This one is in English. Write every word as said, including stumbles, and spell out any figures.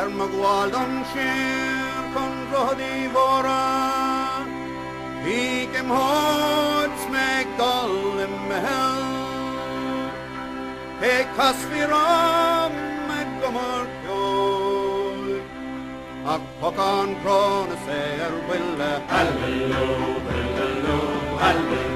Er magwald an shir kon rodi vora Ik em hots me gol em hel He kasviram me gomor kjol Ak pokan krona ser wille Hallelu, hallelu, hallelu